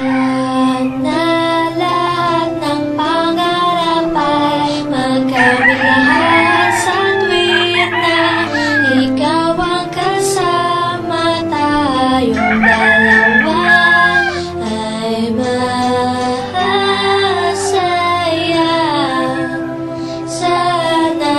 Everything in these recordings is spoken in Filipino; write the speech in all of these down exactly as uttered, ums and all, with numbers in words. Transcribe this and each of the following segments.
Sana lahat ng pangarap ay magkamit lahat sa tuwing na ikaw ang kasama, tayong dalawa ay masaya. Sana,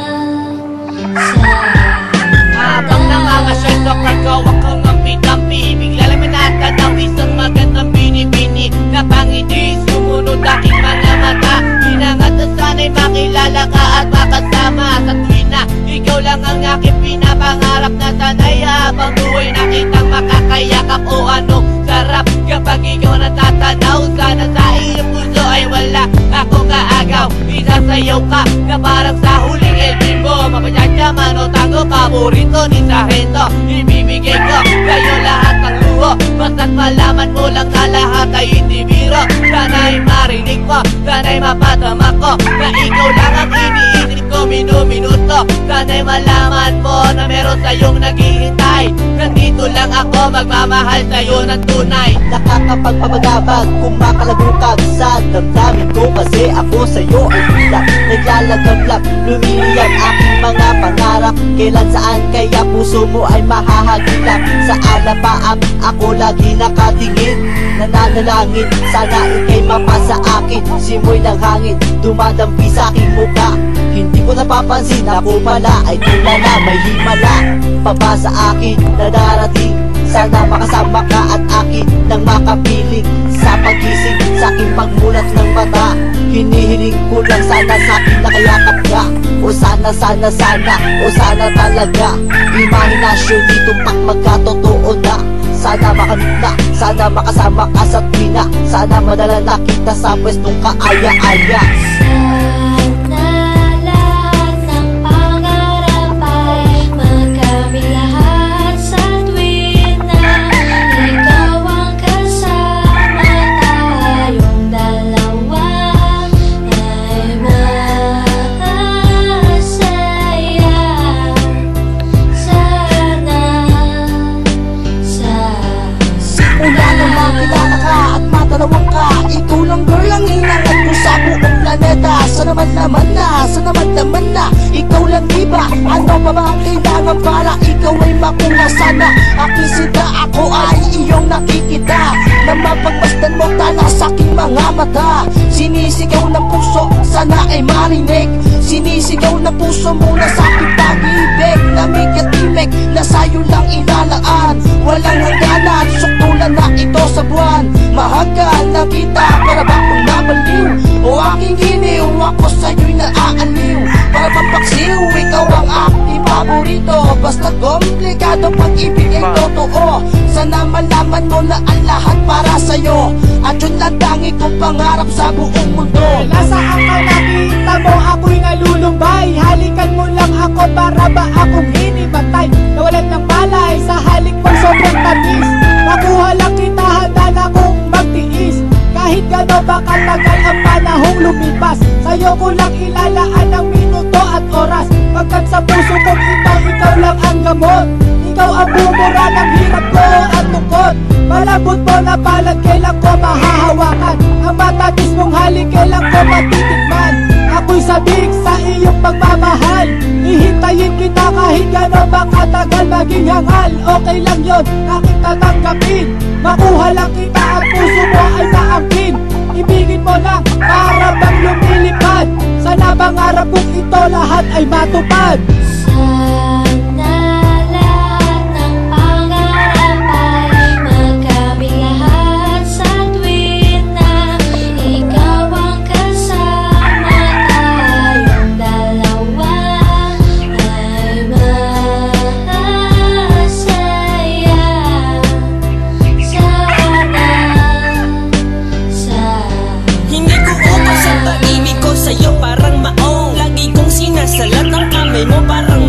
sana habang nangangasyal ka, gawa kang ampi-dampi, bigla lang may natanaw isang magandang bini-bini na pangiti, sumunod aking mga mata. Hinangat na sana'y makilala ka at makasama sa tuwing na ikaw lang ang aking pinapangarap, na sana'y habang buhay nakitang makakayakap. O anong sarap kapag ikaw natatanaw, sana sa iyong puso ay wala akong kaagaw. Isasayaw ka na parang sa huling El Bimbo, mapasasyaman o tango, paborito ni Sargento. Ibibigay ko sa'yo lahat ng luho, basta't malaman mo lang na lahat ay hindi biro. Sana'y marinig mo, sana'y mapatama ko na ikaw lang ang iniisip ko minu-minuto. Sana'y malaman mo na meron sa'yong naghihintay, nandito lang ako magmamahal sa'yo ng tunay. Nakakapagpapagabag kung makalagukag sa damdamin ko, kasi ako sa'yo ay tila naglalagablak. Lumiliyag aking mga pangarap, kailan saan kaya puso mo ay mahahagilap. Sa alapaap ako lagi nakatingin, nananalangin sana ika'y mapasa akin. Simoy ng hangin dumadampi sa aking muka, hindi ko napapansin ako pala ay tulala. May himala pa ba sa akin na darating? Sana makasama ka at akin nang makapiling sa pagising, sa aking pagmulat ng mata. Hinihiling ko lang sana sa akin nakayakap ka, o sana sana sana o sana talaga. Imahinasyon dito pag magkatotoo na. Sana makamit na, sana makasama ka sa tuwina, sana madala na kita sa pwestong kaaya-aya. Sana lahat ng pangarap ay magkamit lahat sa tuwing na ikaw ang kasama, tayong dalawa ay masaya. Sana, sana Una namang kilala ka at matalawang ka, ikaw lang girl ang hinangat ko sa buong planeta. Sa naman naman na, sa naman naman na, ikaw lang diba? Ano pa ba ang kailangan para ikaw ay makuha? Sana aking sida, ako ay iyong nakikita, na mapagmasdan mo tala sa aking mga mata. Sinisigaw ng puso, sana ay marinig, sinisigaw ng puso mo na sa aking pag-ibig. Lamig at timig na sa'yo lang ilalaan, walang hangganan, suktulan na ito sa buwan. Mahagkan na kita, para ba kung nabaliw o aking giniw, ako sa'yo'y naaaliw. Para bang paksiw, ikaw ang aking paborito, basta komplikado pag-ibig ay totoo. Sana malaman mo na ang lahat para sa'yo, at yun lang tangi kong pangarap sa buong mundo. Nasaan ka nakita mo ako'y nalulumbay, halikan mo lang ako para ba akong hinimatay. Nawalan ng balay sa halik mo sobrang tamis, makuha lang kita handa na kong magtiis. Kahit gano'n ba katagal ang panahong lumipas, sa'yo ko lang ilalaan ang minuto at oras. Pagkat sa puso kong ito, ikaw lang ang gamot, ikaw ang bumura ng hirap ko at tungkod. Malambot mo na palad, kailan ko mahahawakan, ang matatis mong halik kailan ko matitikman. Ako'y sabik sa iyong pagmamahal, hihintayin kita kahit gano'n ba katagal. Maging hangal, okay lang yun, aking tatanggapin. Makuha lang kita at puso mo ay naangkin. Ibigin mo na para bang lumilipad, sana pangarap kong ito lahat ay matupad. Sana lahat ng pangarap ay magkamit lahat sa tuwing na ikaw ang kasama, tayong dalawa ay masaya. Sana, sana Hindi ko utos ang pag-ibig ko sa'yo parang maong, lagi kong sinasalat ang kamay mo parang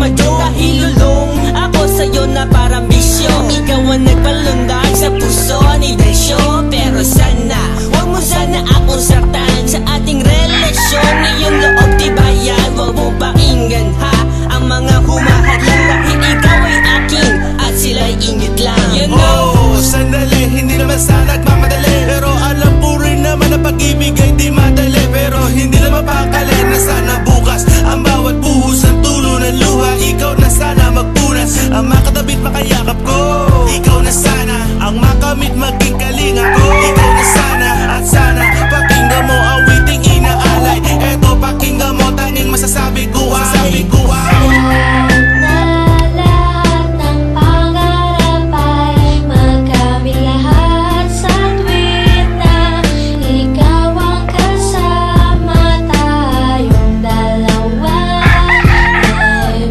damit maging kalinga ko. Ikaw na sana at sana pakinggan mo awiting inaalay. Eto pakinggan mo tanging masasabi ko ay Masasabi ko ay Sana lahat ng pangarap ay magkamit lahat sa tuwin na ikaw ang kasama, tayong dalawa ay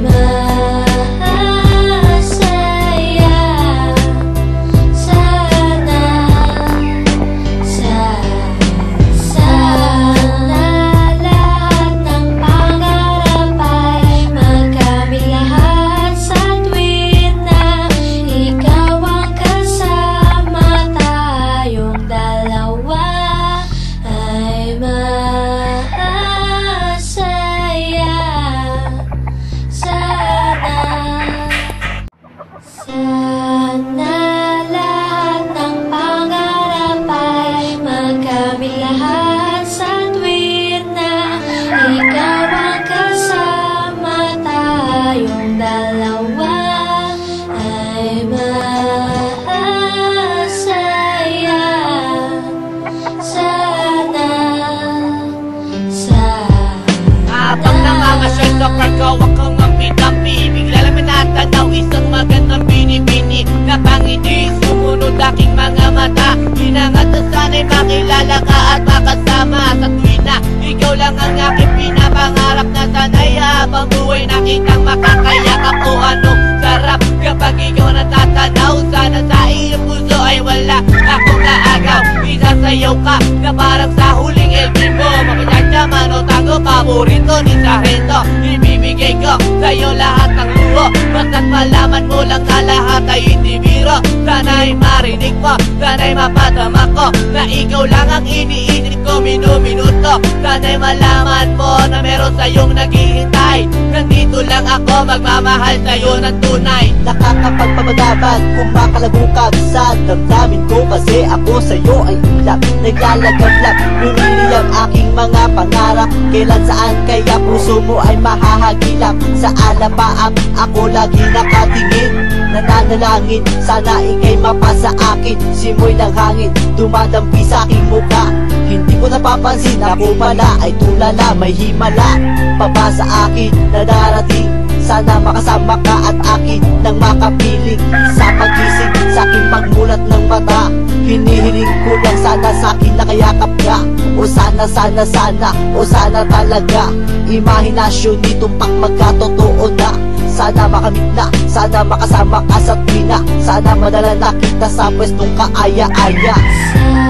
masaya. Sana, sana lahat ng pangarap ay magkamit lahat sa tuwin na ikaw ang kasama, tayong dalawa ay masaya. Sana, sana lahat ng pangarap ay magkamit lahat sa tuwin na ikaw ang kasama, tayong dalawa ay masaya. Sana, Habang sana namamasyal sa Cargawa kang ampi-dampi, bigla lang may natanaw isang magandang bini-bini na pangiti, sumunod aking mga mata. Hinangat na sana'y makilala ka at makasama sa tuwin na ikaw lang ang aking pinapangarap na sana'y habang buhay nakitang makakayakap. O anong sarap kapag ikaw natatanaw, sana sa iyong puso ay wala akong naagaw. Isasayaw ka na parang sa huling L B mo, makisasyaman o tango paborito ni Sargento. Ibibigay ko sa'yo lahat ng luho, basta't malaman mo lang na lahat ay hindi biro. Sana'y marinig mo, sana'y mapadama ko na ikaw lang ang iniinit ko minu-minuto. Sana'y malaman mo na meron sa'yong naghihintay. Nandito lang ako magmamahal sa'yo ng tunay. Nakakapagpapagabag, kumakalagukag sa damdamin ko kasi ako sa'yo ay ilag. Naglalagablak, lumiliyang aking mga pangarap. Kailan saan kaya puso mo ay mahahagilap. Sa alapaap ako lagi nakatingin, nananalangin sana ikay mapasa akin. Simoy ng hangin, dumadampi sa aking mukha. Hindi ko napapansin ako pala ay tulala, may himala pa ba sa akin na darating. Sana makasama ka at akin nang makapiling sa pagising, sa aking pagmulat ng mata. Hinihiling ko lang sana sa akin nakayakap ka. O sana, sana, sana, o sana talaga imahinasyon nitumpak magkatotoo na. Sana makamit na, sana makasama ka sa tuwina. Sana madala na kita sa pwestong kaaya-aya.